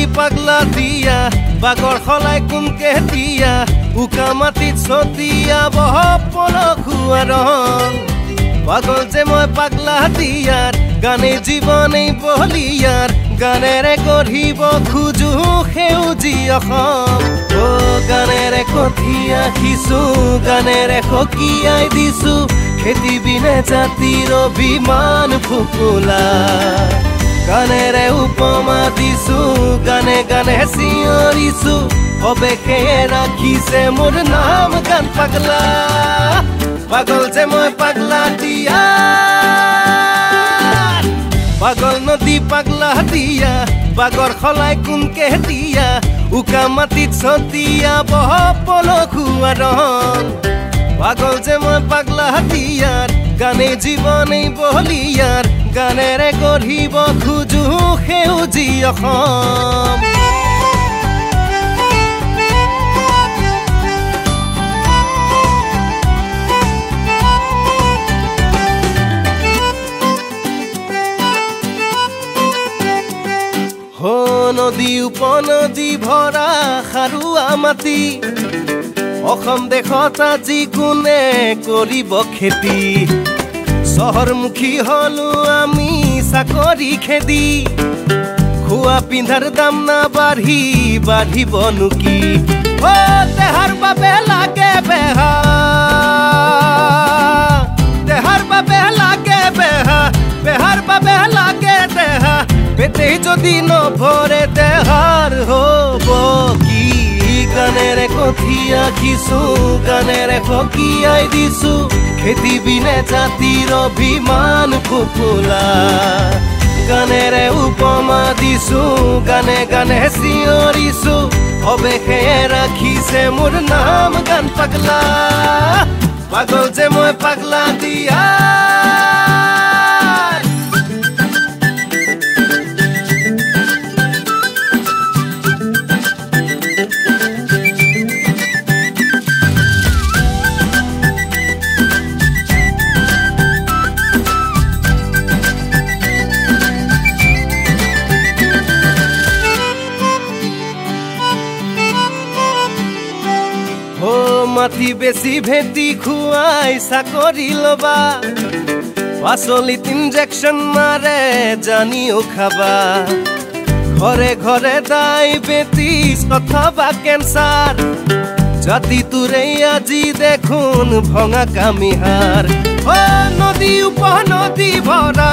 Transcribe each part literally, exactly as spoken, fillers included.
পাগলা দিয়া বাগৰ খলাই কোন কেতিয়া উকা মাটিত ছটিয়া বহপ পলখুৱাৰ পাগল যে মই পাগলা দিয়াৰ গানে জীৱনে বলিয়াৰ গানেৰে গঢ়িব খোজো সেউজী অসম ও গানেৰে কঠিয়া খিছো গানেৰে সকিয়াই দিছো খেতি বিনে জাতিৰ অভিমান ফুপুলা গানেৰে উপমা দিছো গানে গানে চিঞৰিছো অবেশে ৰাখিছে মোৰ নাম গান পাগলা পাগল যে মই পাগলা দিয়া পাগল নদী পাগলা দিয়া বাগৰ খলাই কোন কেতিয়া উকা মাটিত ছটিয়া বহপ পলখুৱাৰ পাগল যে মই পাগলা দিয়াৰ গানে জীৱনে বলিয়াৰ গানেৰে গঢ়িব খোজো সেউজী অসম হো নদী উপনদী ভৰা খাৰুৱা মাটি অসম দেশত আজি কোনে কৰিব খেতি চহৰমুখী হলো আমি চাকৰি খেদি খোৱা পিন্ধাৰ দাম না বাঢ়ি বাঢ়িব নুকি অ দেহাৰ বাবে লাগে বেহা দেহাৰ বাবে লাগে বেহা বেহাৰ বাবে লাগে দেহা পেটে যদি নভৰে দেহাৰ হ'ব কি গানেৰে কঠিয়া খিছো গানেৰে সকিয়াই দিছো খেতি বিনে জাতিৰ অভিমান ফুপুলা গানেৰে উপমা দিছো গানে গানে চিঞৰিছো অবেশে ৰাখিছে মোৰ নাম গান পাগলা পাগল যে মই পাগলা দিয়া মাটি বেছি ভেটি খুৱাই চাকৰি লবা পাচলিত ইনজেকশ্যন মাৰে জানিও খাবা ঘৰে ঘৰে ডায়েবেটিছ অথবা কেঞ্চাৰ জাতিটোৰে আজি দেখোন ভঙা কামিহাৰ অ নদী উপনদী ভৰা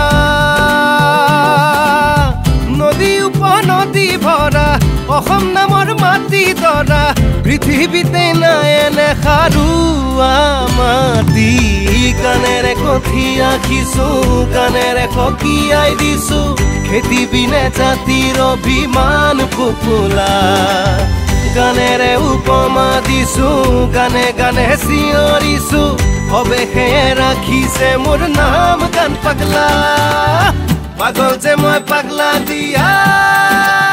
নদী উপনদী ভৰা অসম নামৰ মাটি দৰা পৃথিৱীতে নাই এনে খাৰুৱা মাটি গানেৰে কঠিয়া খিছো গানেৰে সকিয়াই দিছো খেতি বিনে জাতিৰ অভিমান ফুপুলা গানেৰে উপমা দিছো গানে গানে চিঞৰিছো অবেশে ৰাখিছে মোৰ নাম গান পাগলা পাগল যে মই পাগলা দিয়া